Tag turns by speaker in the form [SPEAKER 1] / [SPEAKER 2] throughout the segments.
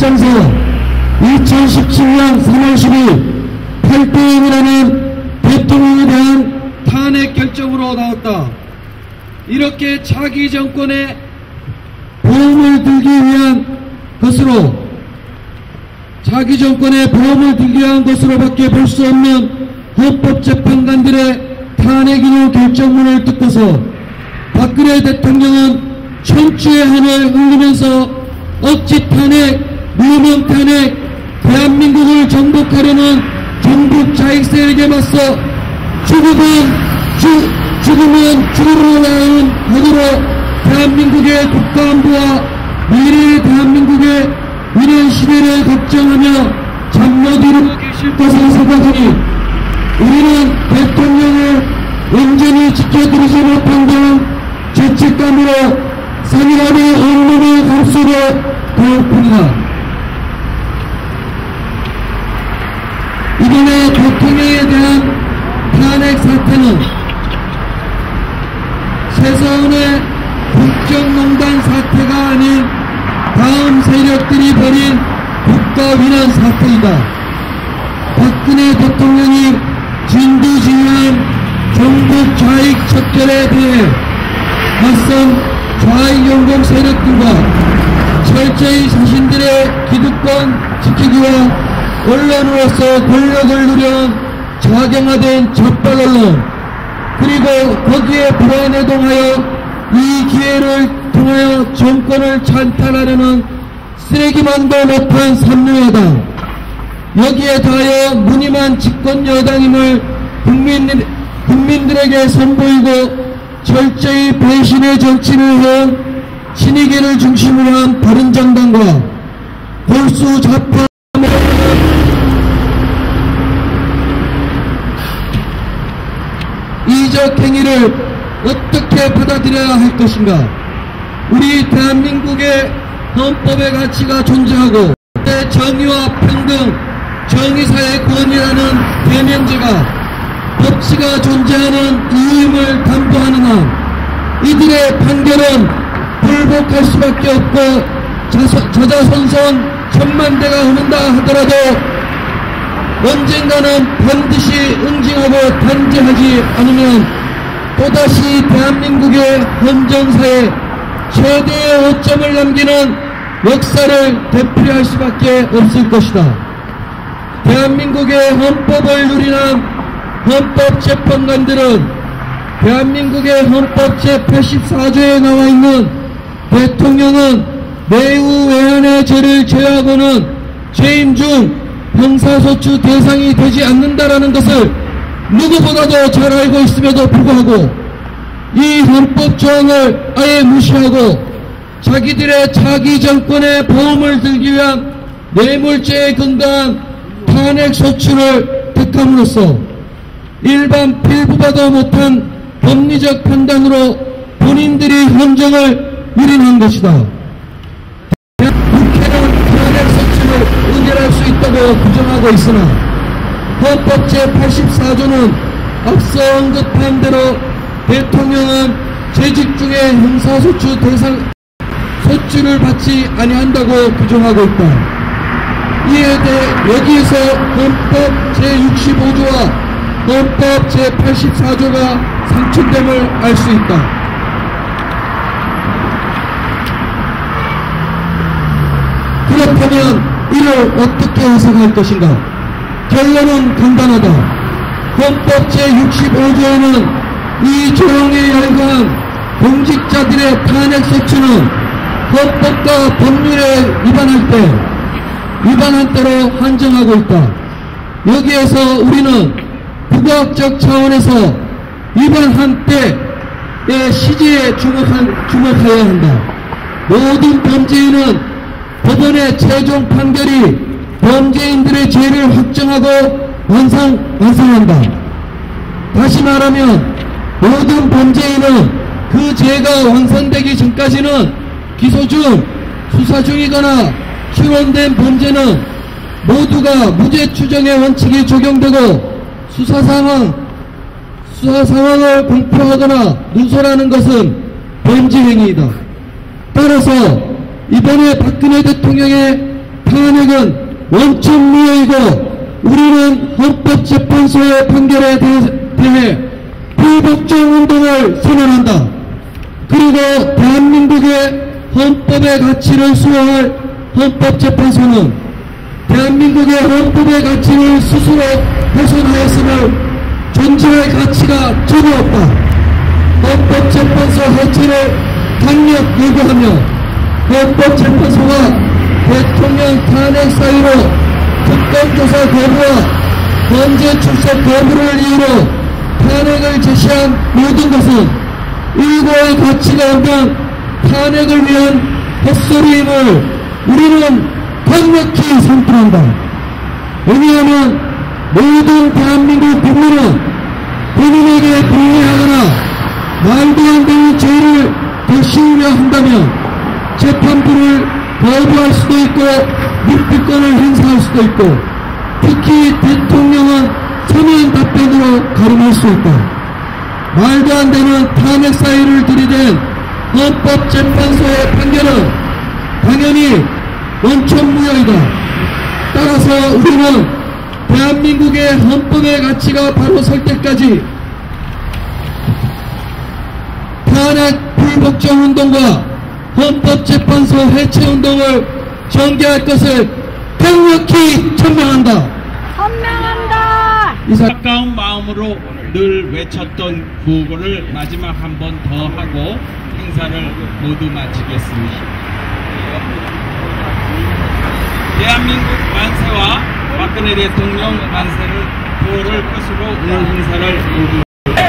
[SPEAKER 1] 입장서 2017년 3월 10일 8대0이라는 대통령에 대한 탄핵 결정으로 나왔다. 이렇게 차기 정권의 보험을 들기 위한 것으로, 차기 정권의 보험을 들기 위한 것으로밖에 볼 수 없는 헌법재판관들의 탄핵인용 결정문을 듣고서 박근혜 대통령은 천추의 한을 흘리면서 억지 탄핵, 무명 탄핵, 대한민국을 정복하려는 종북 자익세력에 맞서 죽으면 죽으러 나가는 각오로 대한민국의 국가안보와 미래의 대한민국의 미래 시대를 걱정하며 잠 못 이루고 계실 것을 생각하니 우리는 대통령을 온전히 지켜드리지 못한 데는 죄책감으로 생일하는 온몸의 감수로 더울 뿐이다. 이번에 대통령에 대한 탄핵 사태는 최서원의 국정농단 사태가 아닌 다음 세력들이 벌인 국가위난 사태이다. 박근혜 대통령이 진두지휘한 종북 좌익 척결에 대해 맞선 좌익 용공 세력들과 철저히 자신들의 기득권 지키기와 언론으로서 권력을 누려온 좌경화된 적발 언론, 그리고 거기에 불안해동하여 이 기회를 통하여 정권을 찬탈하려는 쓰레기만도 못한 삼류여당, 여기에 더하여 무늬만 집권여당임을 국민들에게 선보이고 철저히 배신의 정치를 해온 친이계를 중심으로 한 바른정당과 골수 좌파 이적 행위를 어떻게 받아들여야 할 것인가? 우리 대한민국의 헌법의 가치가 존재하고 정의와 평등, 정의사의 권위라는 대명제가 법치가 존재하는 이유임을 담보하는 한 이들의 판결은 불복할 수밖에 없고 자자손손 천만대가 흐른다 하더라도 언젠가는 반드시 응징하고 단죄하지 않으면 또다시 대한민국의 헌정사에 최대의 오점을 남기는 역사를 되풀이할 수밖에 없을 것이다. 대한민국의 헌법을 누리는 헌법재판관들은 대한민국의 헌법 제84조에 나와 있는 대통령은 매우 외환의 죄를 제외하고는 죄인 중 형사소추 대상이 되지 않는다라는 것을 누구보다도 잘 알고 있음에도 불구하고 이 헌법 조항을 아예 무시하고 자기들의 차기 정권의 보험을 들기 위한 뇌물죄에 근거한 탄핵 소추를 택함으로써 일반 필부봐도 못한 법리적 판단으로 본인들이 헌정을 유린한 것이다. 국회는 탄핵 소추를 의결할 수 있다고 규정하고 있으나 헌법 제84조는 앞서 언급한 대로 대통령은 재직 중에 형사소추 대상 소추를 받지 아니한다고 규정하고 있다. 이에 대해 여기에서 헌법 제65조와 헌법 제84조가 상충됨을 알 수 있다. 그렇다면 이를 어떻게 해석할 것인가? 결론은 간단하다. 헌법 제65조에는 이 조항에 열거한 공직자들의 탄핵소추는 헌법과 법률에 위반한 대로 한정하고 있다. 여기에서 우리는 국가학적 차원에서 위반한 때의 시제에 주목해야 한다. 모든 범죄인은 법원의 최종 판결이 범죄인들의 죄를 확정하고 완성한다. 다시 말하면 모든 범죄인은 그 죄가 완성되기 전까지는 기소 중, 수사 중이거나 추론된 범죄는 모두가 무죄 추정의 원칙이 적용되고 수사 상황을 공표하거나 누설하는 것은 범죄 행위이다. 따라서 이번에 박근혜 대통령의 탄핵은 원천무효이고 우리는 헌법재판소의 판결에 대해 불복종운동을 선언한다. 그리고 대한민국의 헌법의 가치를 수호할 헌법재판소는 대한민국의 헌법의 가치를 스스로 훼손하였음을 존중할 가치가 전혀 없다. 헌법재판소 해체를 강력 요구하며 헌법재판소가 대통령 탄핵 사유로 특검조사 거부와 범죄 출석 거부를 이유로 탄핵을 제시한 모든 것은 일고의 가치가 없는 탄핵을 위한 헛소리임을 우리는 강력히 선포한다. 왜냐하면 모든 대한민국 국민은 본인에게 불리하거나 말도 안 되는 죄를 저지르려 한다면 재판부를 거부할 수도 있고 묵비권을 행사할 수도 있고 특히 대통령은 서면 답변으로 가름할 수 있다. 말도 안 되는 탄핵 사유를 들이댄 헌법재판소의 판결은 당연히 원천무효이다. 따라서 우리는 대한민국의 헌법의 가치가 바로 설 때까지 탄핵 불복종운동과 헌법재판소 해체운동을 전개할 것을 강력히 천명한다.
[SPEAKER 2] 천명한다.
[SPEAKER 3] 가까운 마음으로 늘 외쳤던 구호를 마지막 한 번 더 하고 행사를 모두 마치겠습니다. 대한민국 만세와 박근혜 대통령 만세를 구호를 끝으로 오늘 행사를 모두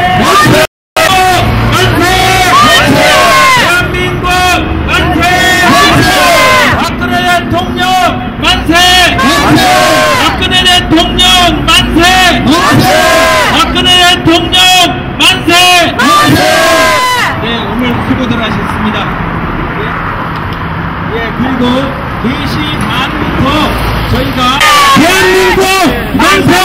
[SPEAKER 3] 대한민국 만세! 박근혜 대통령 만세! 박근혜 대통령 만세! 박근혜 대통령 만세! 네, 오늘 수고들 하셨습니다. 예, 그리고 4시 반부터 저희가 대한민국 만세!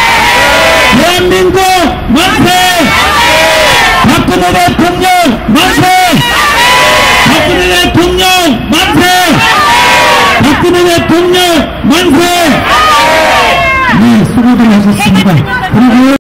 [SPEAKER 3] 대한민국 만세! 박근혜 대통령 만세! 박근혜 대통령 만세! 박근혜 대통령 만세!
[SPEAKER 1] 네, 수고들 하셨습니다. 그리고